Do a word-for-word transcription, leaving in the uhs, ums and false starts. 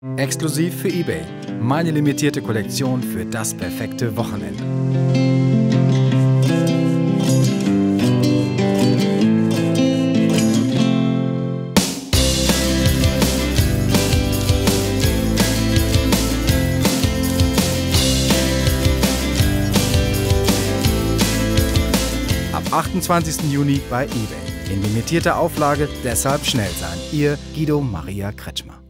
Exklusiv für eBay. Meine limitierte Kollektion für das perfekte Wochenende. Ab achtundzwanzigsten Juni bei eBay. In limitierter Auflage, deshalb schnell sein. Ihr Guido Maria Kretschmer.